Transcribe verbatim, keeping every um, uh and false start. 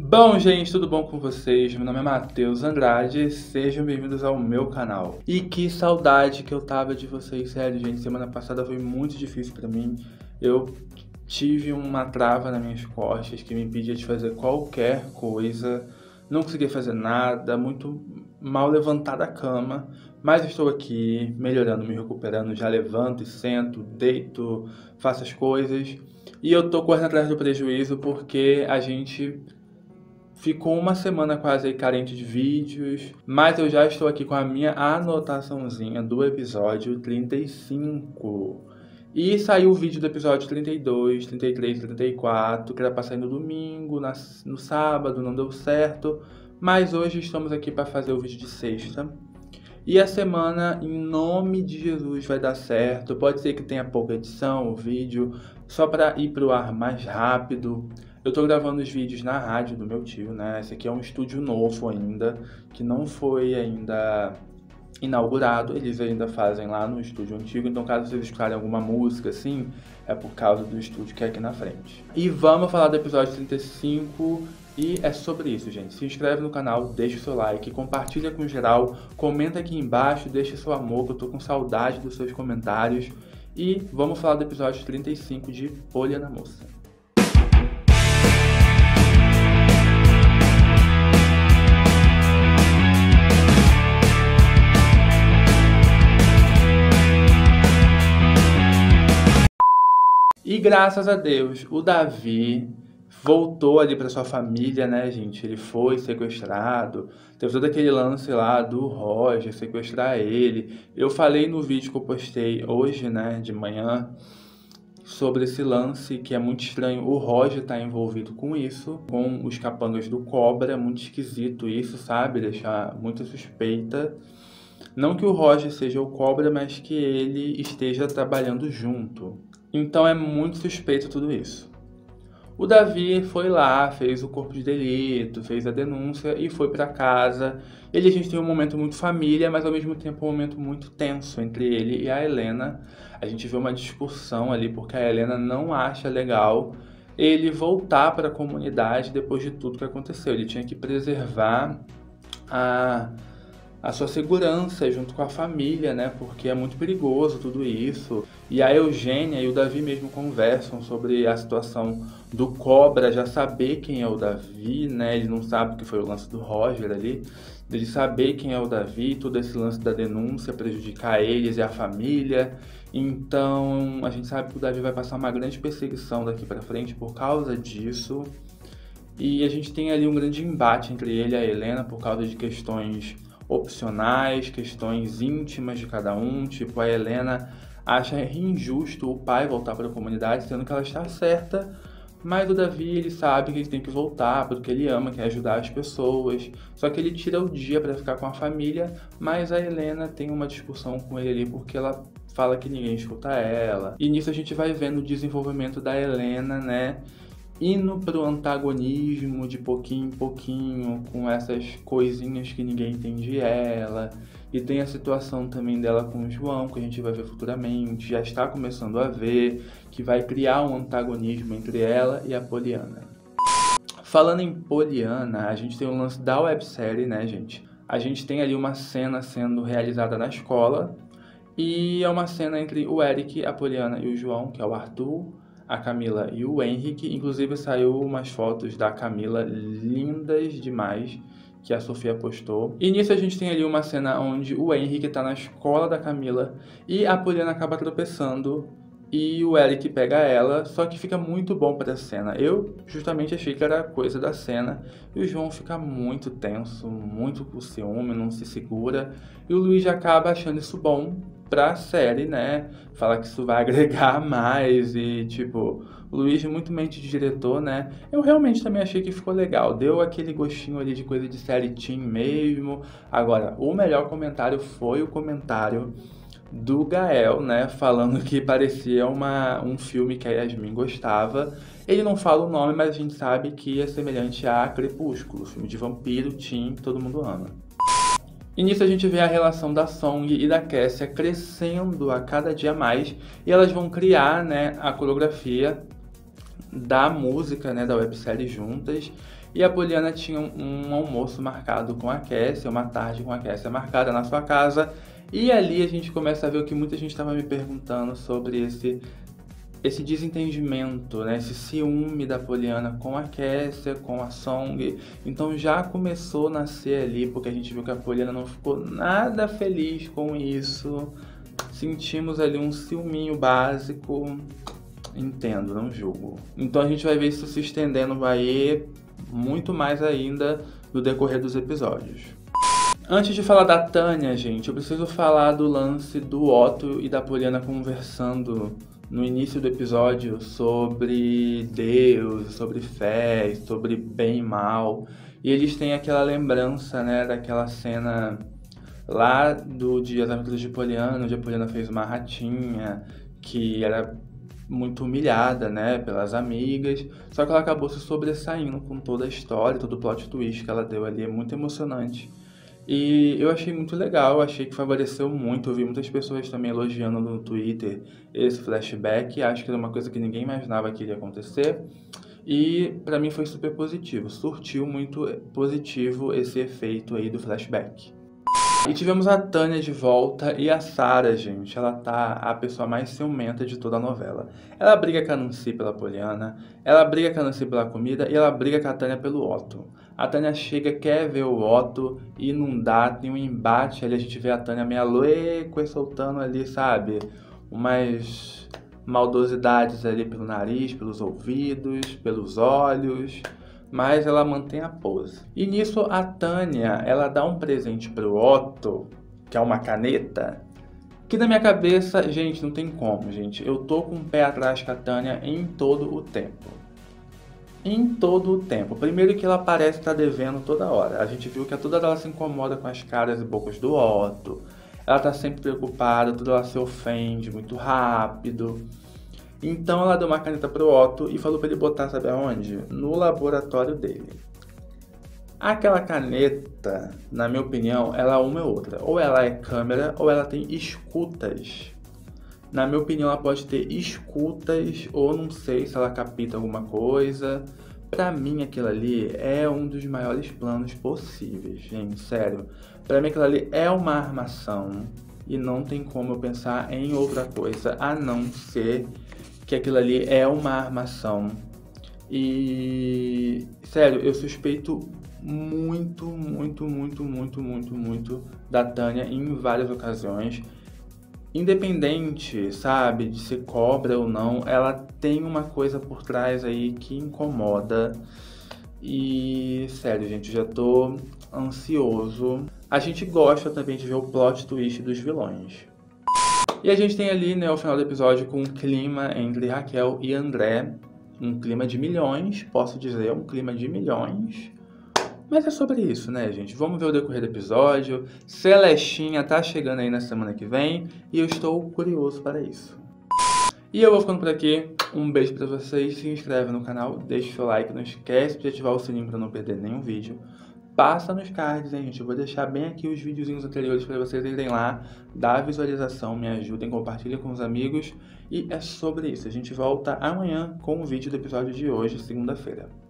Bom, gente, tudo bom com vocês? Meu nome é Matheus Andrade, sejam bem-vindos ao meu canal. E que saudade que eu tava de vocês, sério, gente. Semana passada foi muito difícil pra mim. Eu tive uma trava nas minhas costas que me impedia de fazer qualquer coisa. Não conseguia fazer nada, muito mal levantar da cama. Mas estou aqui, melhorando, me recuperando. Já levanto e sento, deito, faço as coisas. E eu tô correndo atrás do prejuízo porque a gente ficou uma semana quase aí carente de vídeos, mas eu já estou aqui com a minha anotaçãozinha do episódio trinta e cinco. E saiu o vídeo do episódio trinta e dois, trinta e três, trinta e quatro, que era pra sair no domingo, na, no sábado, não deu certo. Mas hoje estamos aqui para fazer o vídeo de sexta. E a semana, em nome de Jesus, vai dar certo. Pode ser que tenha pouca edição, o vídeo, só para ir pro ar mais rápido. Eu tô gravando os vídeos na rádio do meu tio, né? Esse aqui é um estúdio novo ainda, que não foi ainda inaugurado. Eles ainda fazem lá no estúdio antigo, então caso vocês escutarem alguma música assim, é por causa do estúdio que é aqui na frente. E vamos falar do episódio trinta e cinco, e é sobre isso, gente. Se inscreve no canal, deixa o seu like, compartilha com geral, comenta aqui embaixo, deixa seu amor, que eu tô com saudade dos seus comentários. E vamos falar do episódio trinta e cinco de Poliana Moça. E graças a Deus, o Davi voltou ali para sua família, né, gente? Ele foi sequestrado, teve todo aquele lance lá do Roger sequestrar ele. Eu falei no vídeo que eu postei hoje, né, de manhã, sobre esse lance que é muito estranho. O Roger tá envolvido com isso, com os capangas do Cobra. É muito esquisito isso, sabe? Deixar muito suspeita. Não que o Roger seja o Cobra, mas que ele esteja trabalhando junto. Então é muito suspeito tudo isso. O Davi foi lá, fez o corpo de delito, fez a denúncia e foi pra casa. Ele, a gente tem um momento muito família, mas ao mesmo tempo um momento muito tenso entre ele e a Helena. A gente vê uma discussão ali porque a Helena não acha legal ele voltar para a comunidade depois de tudo que aconteceu. Ele tinha que preservar a... a sua segurança junto com a família, né? Porque é muito perigoso tudo isso. E a Eugênia e o Davi mesmo conversam sobre a situação do Cobra já saber quem é o Davi, né? Ele não sabe o que foi o lance do Roger ali, dele saber quem é o Davi, todo esse lance da denúncia prejudicar eles e a família. Então a gente sabe que o Davi vai passar uma grande perseguição daqui pra frente por causa disso. E a gente tem ali um grande embate entre ele e a Helena por causa de questões opcionais, questões íntimas de cada um. Tipo, a Helena acha injusto o pai voltar para a comunidade, sendo que ela está certa, mas o Davi, ele sabe que ele tem que voltar porque ele ama, quer ajudar as pessoas, só que ele tira o dia para ficar com a família. Mas a Helena tem uma discussão com ele ali porque ela fala que ninguém escuta ela, e nisso a gente vai vendo o desenvolvimento da Helena, né, indo pro antagonismo de pouquinho em pouquinho, com essas coisinhas que ninguém entende ela. E tem a situação também dela com o João, que a gente vai ver futuramente, já está começando a ver, que vai criar um antagonismo entre ela e a Poliana. Falando em Poliana, a gente tem o lance da websérie, né, gente? A gente tem ali uma cena sendo realizada na escola, e é uma cena entre o Eric, a Poliana e o João, que é o Arthur, a Camila e o Henrique. Inclusive saiu umas fotos da Camila lindas demais que a Sofia postou. E nisso a gente tem ali uma cena onde o Henrique tá na escola da Camila e a Poliana acaba tropeçando e o Eric pega ela, só que fica muito bom pra cena. Eu justamente achei que era coisa da cena, e o João fica muito tenso, muito com ciúme, não se segura, e o Luiz acaba achando isso bom pra série, né? Fala que isso vai agregar mais e, tipo, o Luiz, muito mente de diretor, né? Eu realmente também achei que ficou legal. Deu aquele gostinho ali de coisa de série teen mesmo. Agora, o melhor comentário foi o comentário do Gael, né? Falando que parecia uma, um filme que a Yasmin gostava. Ele não fala o nome, mas a gente sabe que é semelhante a Crepúsculo, filme de vampiro, teen, que todo mundo ama. E nisso a gente vê a relação da Song e da Kessia crescendo a cada dia mais, e elas vão criar, né, a coreografia da música, né, da websérie juntas. E a Poliana tinha um, um almoço marcado com a Cassie, uma tarde com a Cassie marcada na sua casa. E ali a gente começa a ver o que muita gente estava me perguntando sobre esse, esse desentendimento, né? Esse ciúme da Poliana com a Cassie, com a Song. Então já começou a nascer ali, porque a gente viu que a Poliana não ficou nada feliz com isso. Sentimos ali um ciúminho básico. Entendo, não julgo. Então a gente vai ver isso se estendendo aí muito mais ainda no decorrer dos episódios. Antes de falar da Tânia, gente, eu preciso falar do lance do Otto e da Poliana conversando no início do episódio sobre Deus, sobre fé, sobre bem e mal. E eles têm aquela lembrança, né, daquela cena lá do Dia das Aventuras de Poliana, onde a Poliana fez uma ratinha que era muito humilhada, né, pelas amigas, só que ela acabou se sobressaindo com toda a história, todo o plot twist que ela deu ali, é muito emocionante. E eu achei muito legal, achei que favoreceu muito, eu vi muitas pessoas também elogiando no Twitter esse flashback, acho que era uma coisa que ninguém imaginava que iria acontecer, e pra mim foi super positivo, surtiu muito positivo esse efeito aí do flashback. E tivemos a Tânia de volta e a Sarah, gente, ela tá a pessoa mais ciumenta de toda a novela. Ela briga com a Nancy pela Poliana, ela briga com a Nancy pela comida e ela briga com a Tânia pelo Otto. A Tânia chega, quer ver o Otto e não dá, tem um embate ali, a gente vê a Tânia meio louca e soltando ali, sabe, umas maldosidades ali pelo nariz, pelos ouvidos, pelos olhos. Mas ela mantém a pose. E nisso a Tânia, ela dá um presente pro Otto, que é uma caneta, que na minha cabeça, gente, não tem como, gente. Eu tô com o pé atrás com a Tânia em todo o tempo. Em todo o tempo. Primeiro que ela parece estar devendo toda hora. A gente viu que a toda hora ela se incomoda com as caras e bocas do Otto. Ela tá sempre preocupada, toda ela se ofende muito rápido. Então ela deu uma caneta pro Otto e falou pra ele botar, sabe aonde? No laboratório dele. Aquela caneta, na minha opinião, ela é uma ou outra. Ou ela é câmera, ou ela tem escutas. Na minha opinião, ela pode ter escutas, ou não sei se ela capta alguma coisa. Pra mim, aquilo ali é um dos maiores planos possíveis, gente, sério. Pra mim, aquilo ali é uma armação e não tem como eu pensar em outra coisa, a não ser que aquilo ali é uma armação. E, sério, eu suspeito muito, muito, muito, muito, muito, muito da Tânia em várias ocasiões. Independente, sabe, de ser cobra ou não, ela tem uma coisa por trás aí que incomoda. E, sério, gente, já tô ansioso. A gente gosta também de ver o plot twist dos vilões. E a gente tem ali, né, o final do episódio com um clima entre Raquel e André. Um clima de milhões, posso dizer, um clima de milhões. Mas é sobre isso, né, gente? Vamos ver o decorrer do episódio. Celestinha tá chegando aí na semana que vem e eu estou curioso para isso. E eu vou ficando por aqui. Um beijo pra vocês. Se inscreve no canal, deixa o seu like. Não esquece de ativar o sininho para não perder nenhum vídeo. Passa nos cards, hein, gente? Eu vou deixar bem aqui os videozinhos anteriores para vocês irem lá, dar a visualização, me ajudem, compartilhem com os amigos. E é sobre isso. A gente volta amanhã com o vídeo do episódio de hoje, segunda-feira.